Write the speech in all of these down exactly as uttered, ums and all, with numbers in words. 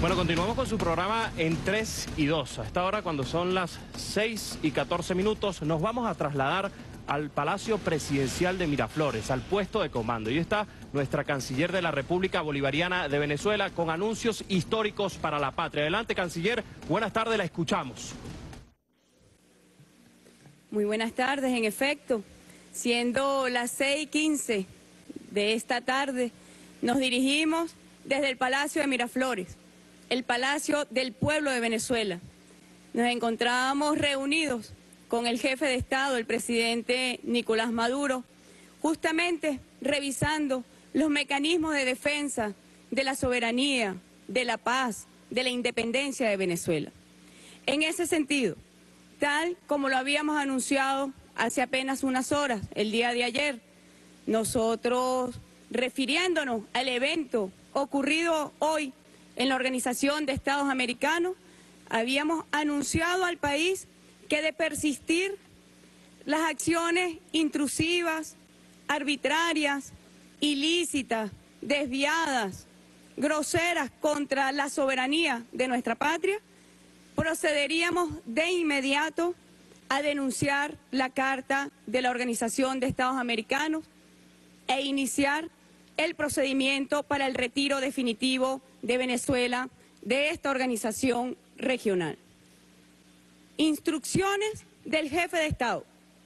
Bueno, continuamos con su programa en tres y dos. A esta hora, cuando son las seis y catorce minutos, nos vamos a trasladar al Palacio Presidencial de Miraflores, al puesto de comando. Y está nuestra canciller de la República Bolivariana de Venezuela con anuncios históricos para la patria. Adelante, canciller. Buenas tardes, la escuchamos. Muy buenas tardes, en efecto. Siendo las seis y quince de esta tarde, nos dirigimos desde el Palacio de Miraflores, el Palacio del Pueblo de Venezuela. Nos encontrábamos reunidos con el jefe de Estado, el presidente Nicolás Maduro, justamente revisando los mecanismos de defensa de la soberanía, de la paz, de la independencia de Venezuela. En ese sentido, tal como lo habíamos anunciado hace apenas unas horas, el día de ayer, nosotros, refiriéndonos al evento ocurrido hoy en la Organización de Estados Americanos, habíamos anunciado al país que de persistir las acciones intrusivas, arbitrarias, ilícitas, desviadas, groseras contra la soberanía de nuestra patria, procederíamos de inmediato a denunciar la Carta de la Organización de Estados Americanos e iniciar el procedimiento para el retiro definitivo de Venezuela de esta organización regional. Instrucciones del jefe de Estado,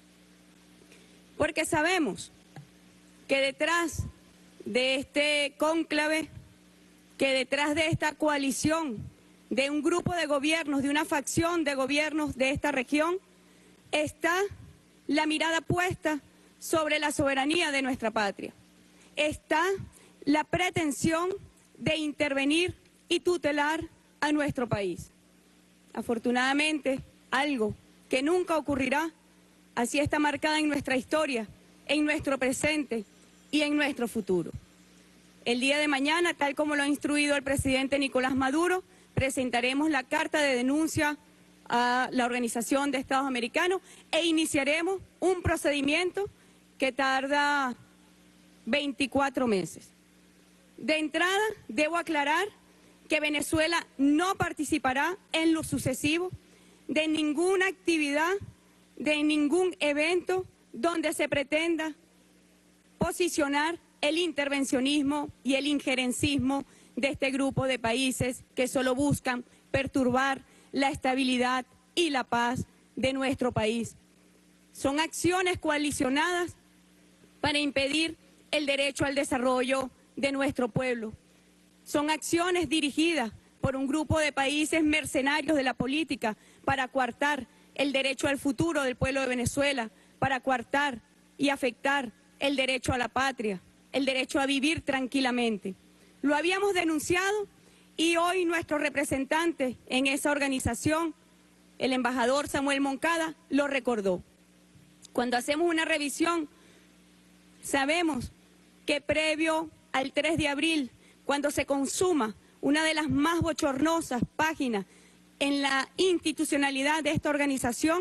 porque sabemos que detrás de este cónclave, que detrás de esta coalición, de un grupo de gobiernos, de una facción de gobiernos de esta región, está la mirada puesta sobre la soberanía de nuestra patria. Está la pretensión de intervenir y tutelar a nuestro país. Afortunadamente, algo que nunca ocurrirá, así está marcada en nuestra historia, en nuestro presente y en nuestro futuro. El día de mañana, tal como lo ha instruido el presidente Nicolás Maduro, presentaremos la carta de denuncia a la Organización de Estados Americanos e iniciaremos un procedimiento que tarda veinticuatro meses. De entrada, debo aclarar que Venezuela no participará en lo sucesivo de ninguna actividad, de ningún evento donde se pretenda posicionar el intervencionismo y el injerencismo de este grupo de países que solo buscan perturbar la estabilidad y la paz de nuestro país. Son acciones coalicionadas para impedir el derecho al desarrollo de nuestro pueblo. Son acciones dirigidas por un grupo de países mercenarios de la política para coartar el derecho al futuro del pueblo de Venezuela, para coartar y afectar el derecho a la patria, el derecho a vivir tranquilamente. Lo habíamos denunciado y hoy nuestro representante en esa organización, el embajador Samuel Moncada, lo recordó. Cuando hacemos una revisión, sabemos que previo al tres de abril, cuando se consuma una de las más bochornosas páginas en la institucionalidad de esta organización,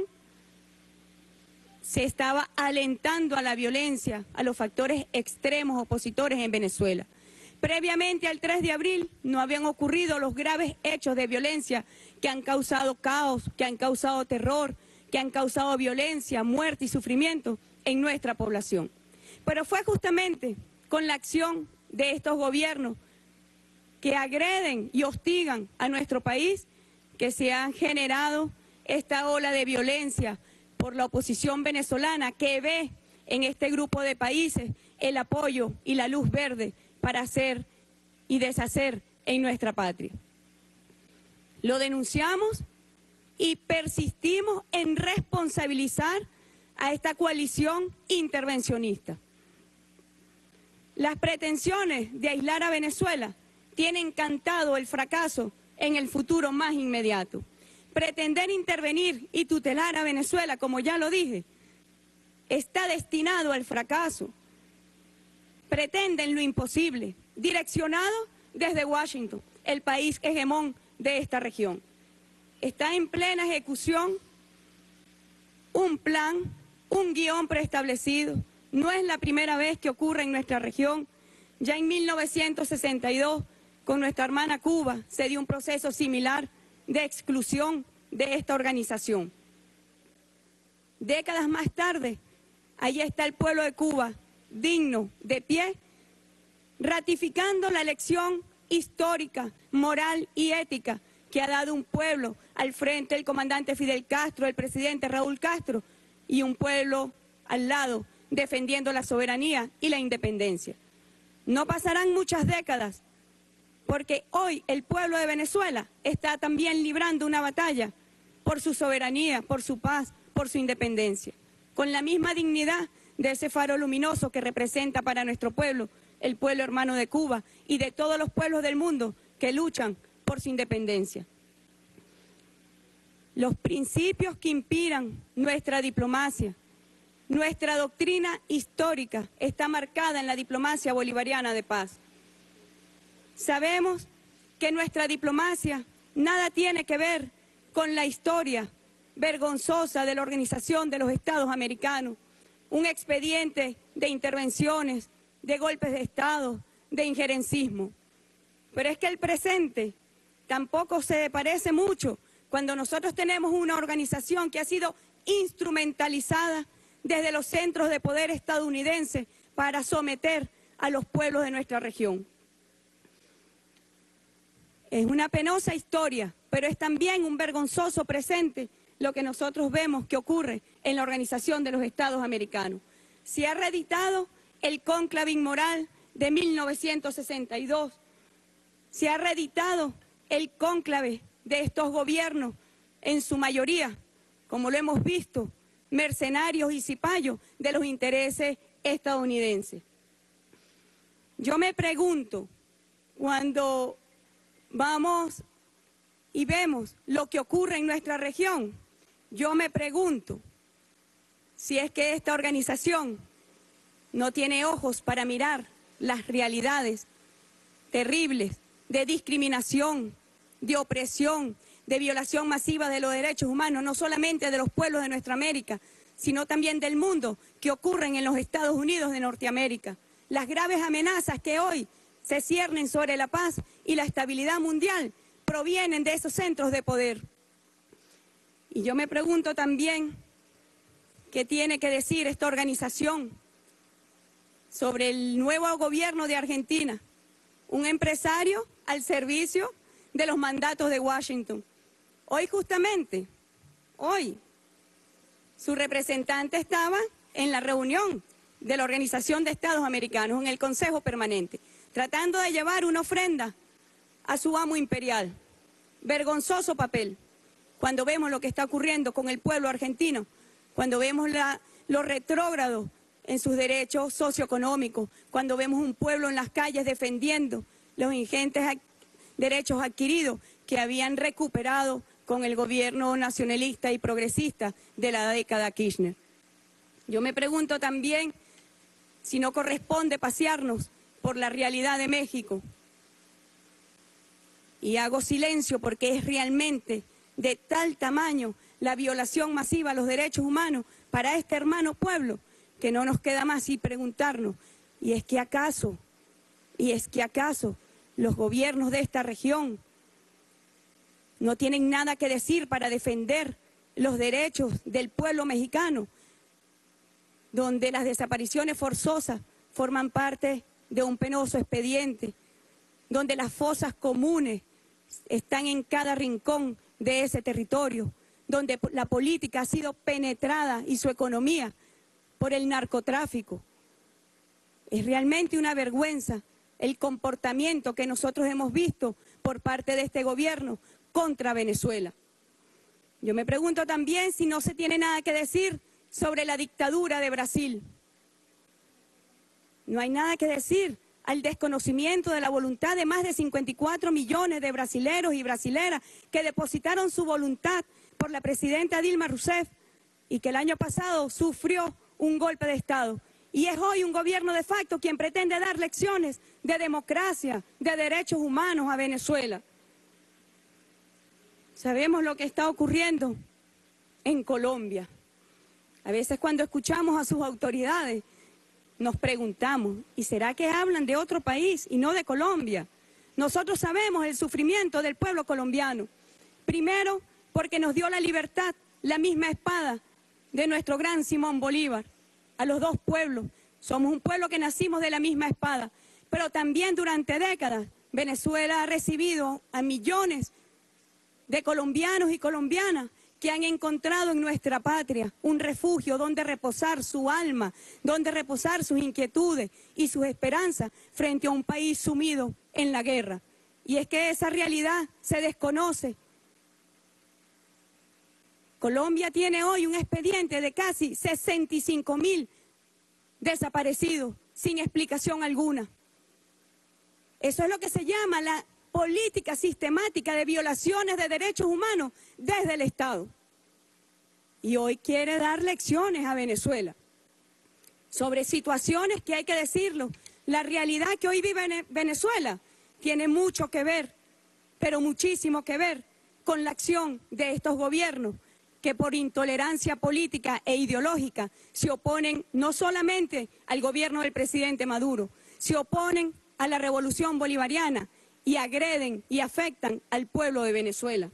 se estaba alentando a la violencia, a los factores extremos opositores en Venezuela. Previamente al tres de abril no habían ocurrido los graves hechos de violencia que han causado caos, que han causado terror, que han causado violencia, muerte y sufrimiento en nuestra población. Pero fue justamente con la acción de estos gobiernos que agreden y hostigan a nuestro país que se ha generado esta ola de violencia por la oposición venezolana que ve en este grupo de países el apoyo y la luz verde para hacer y deshacer en nuestra patria. Lo denunciamos y persistimos en responsabilizar a esta coalición intervencionista. Las pretensiones de aislar a Venezuela tienen cantado el fracaso en el futuro más inmediato. Pretender intervenir y tutelar a Venezuela, como ya lo dije, está destinado al fracaso. Pretenden lo imposible, direccionado desde Washington, el país hegemón de esta región. Está en plena ejecución un plan, un guión preestablecido. No es la primera vez que ocurre en nuestra región. Ya en mil novecientos sesenta y dos con nuestra hermana Cuba se dio un proceso similar de exclusión de esta organización. Décadas más tarde, ahí está el pueblo de Cuba, digno, de pie, ratificando la elección histórica, moral y ética que ha dado un pueblo al frente del comandante Fidel Castro, el presidente Raúl Castro, y un pueblo al lado defendiendo la soberanía y la independencia. No pasarán muchas décadas, porque hoy el pueblo de Venezuela está también librando una batalla por su soberanía, por su paz, por su independencia, con la misma dignidad de ese faro luminoso que representa para nuestro pueblo, el pueblo hermano de Cuba y de todos los pueblos del mundo que luchan por su independencia. Los principios que inspiran nuestra diplomacia, nuestra doctrina histórica está marcada en la diplomacia bolivariana de paz. Sabemos que nuestra diplomacia nada tiene que ver con la historia vergonzosa de la Organización de los Estados Americanos, un expediente de intervenciones, de golpes de Estado, de injerencismo. Pero es que el presente tampoco se parece mucho cuando nosotros tenemos una organización que ha sido instrumentalizada desde los centros de poder estadounidenses para someter a los pueblos de nuestra región. Es una penosa historia, pero es también un vergonzoso presente lo que nosotros vemos que ocurre en la Organización de los Estados Americanos. Se ha reeditado el cónclave inmoral de mil novecientos sesenta y dos, se ha reeditado el cónclave de estos gobiernos, en su mayoría, como lo hemos visto, mercenarios y cipayos de los intereses estadounidenses. Yo me pregunto, cuando vamos y vemos lo que ocurre en nuestra región, yo me pregunto si es que esta organización no tiene ojos para mirar las realidades terribles de discriminación, de opresión, de violación masiva de los derechos humanos, no solamente de los pueblos de nuestra América, sino también del mundo, que ocurren en los Estados Unidos de Norteamérica. Las graves amenazas que hoy se ciernen sobre la paz y la estabilidad mundial provienen de esos centros de poder. Y yo me pregunto también, ¿qué tiene que decir esta organización sobre el nuevo gobierno de Argentina? Un empresario al servicio de los mandatos de Washington. Hoy justamente, hoy, su representante estaba en la reunión de la Organización de Estados Americanos, en el Consejo Permanente, tratando de llevar una ofrenda a su amo imperial. Vergonzoso papel, cuando vemos lo que está ocurriendo con el pueblo argentino, cuando vemos la, lo retrógrado en sus derechos socioeconómicos, cuando vemos un pueblo en las calles defendiendo los ingentes derechos adquiridos que habían recuperado con el gobierno nacionalista y progresista de la década Kirchner. Yo me pregunto también si no corresponde pasearnos por la realidad de México. Y hago silencio porque es realmente de tal tamaño la violación masiva a los derechos humanos para este hermano pueblo que no nos queda más y preguntarnos, ¿y es que acaso, y es que acaso los gobiernos de esta región no tienen nada que decir para defender los derechos del pueblo mexicano, donde las desapariciones forzosas forman parte de un penoso expediente, donde las fosas comunes están en cada rincón de ese territorio, donde la política ha sido penetrada y su economía por el narcotráfico? Es realmente una vergüenza el comportamiento que nosotros hemos visto por parte de este gobierno contra Venezuela. Yo me pregunto también si no se tiene nada que decir sobre la dictadura de Brasil. No hay nada que decir al desconocimiento de la voluntad de más de cincuenta y cuatro millones de brasileros y brasileras que depositaron su voluntad por la presidenta Dilma Rousseff y que el año pasado sufrió un golpe de Estado. Y es hoy un gobierno de facto quien pretende dar lecciones de democracia, de derechos humanos a Venezuela. Sabemos lo que está ocurriendo en Colombia. A veces cuando escuchamos a sus autoridades nos preguntamos, ¿y será que hablan de otro país y no de Colombia? Nosotros sabemos el sufrimiento del pueblo colombiano. Primero, porque nos dio la libertad, la misma espada de nuestro gran Simón Bolívar. A los dos pueblos, somos un pueblo que nacimos de la misma espada, pero también durante décadas Venezuela ha recibido a millones de colombianos y colombianas que han encontrado en nuestra patria un refugio donde reposar su alma, donde reposar sus inquietudes y sus esperanzas frente a un país sumido en la guerra. Y es que esa realidad se desconoce. Colombia tiene hoy un expediente de casi sesenta y cinco mil desaparecidos sin explicación alguna. Eso es lo que se llama la política sistemática de violaciones de derechos humanos desde el Estado. Y hoy quiere dar lecciones a Venezuela sobre situaciones que hay que decirlo. La realidad que hoy vive Venezuela tiene mucho que ver, pero muchísimo que ver con la acción de estos gobiernos que por intolerancia política e ideológica se oponen no solamente al gobierno del presidente Maduro, se oponen a la revolución bolivariana y agreden y afectan al pueblo de Venezuela.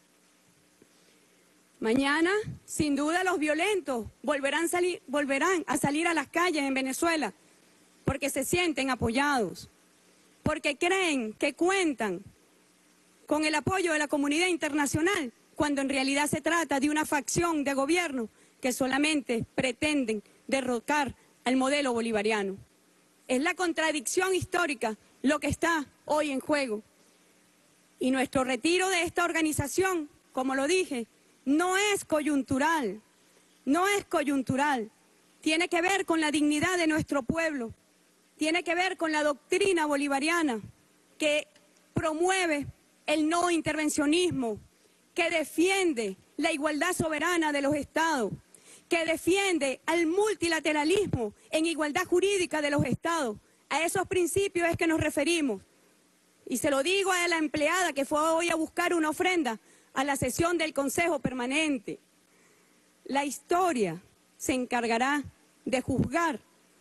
Mañana, sin duda, los violentos volverán, salir, volverán a salir a las calles en Venezuela porque se sienten apoyados, porque creen que cuentan con el apoyo de la comunidad internacional, cuando en realidad se trata de una facción de gobierno que solamente pretenden derrocar al modelo bolivariano. Es la contradicción histórica lo que está hoy en juego. Y nuestro retiro de esta organización, como lo dije, no es coyuntural, no es coyuntural. Tiene que ver con la dignidad de nuestro pueblo, tiene que ver con la doctrina bolivariana que promueve el no intervencionismo, que defiende la igualdad soberana de los estados, que defiende al multilateralismo en igualdad jurídica de los estados. A esos principios es que nos referimos. Y se lo digo a la empleada que fue hoy a buscar una ofrenda a la sesión del Consejo Permanente. La historia se encargará de juzgar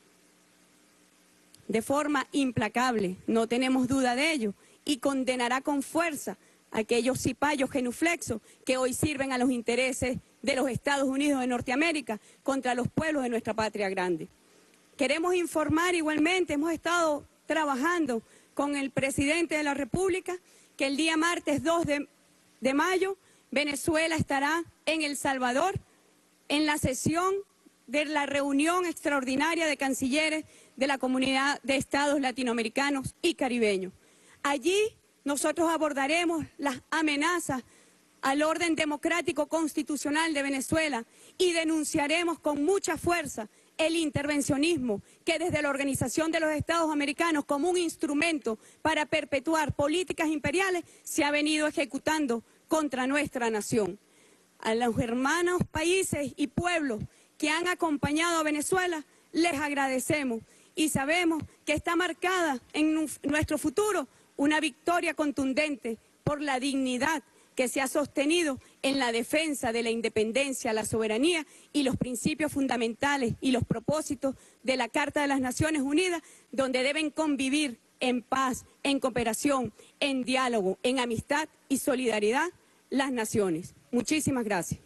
de forma implacable, no tenemos duda de ello, y condenará con fuerza a aquellos cipayos genuflexos que hoy sirven a los intereses de los Estados Unidos de Norteamérica contra los pueblos de nuestra patria grande. Queremos informar igualmente, hemos estado trabajando con el presidente de la República, que el día martes dos de mayo Venezuela estará en El Salvador en la sesión de la reunión extraordinaria de cancilleres de la Comunidad de Estados Latinoamericanos y Caribeños. Allí nosotros abordaremos las amenazas al orden democrático constitucional de Venezuela y denunciaremos con mucha fuerza el intervencionismo que desde la Organización de los Estados Americanos, como un instrumento para perpetuar políticas imperiales, se ha venido ejecutando contra nuestra nación. A los hermanos países y pueblos que han acompañado a Venezuela, les agradecemos y sabemos que está marcada en nuestro futuro una victoria contundente por la dignidad que se ha sostenido en la defensa de la independencia, la soberanía y los principios fundamentales y los propósitos de la Carta de las Naciones Unidas, donde deben convivir en paz, en cooperación, en diálogo, en amistad y solidaridad las naciones. Muchísimas gracias.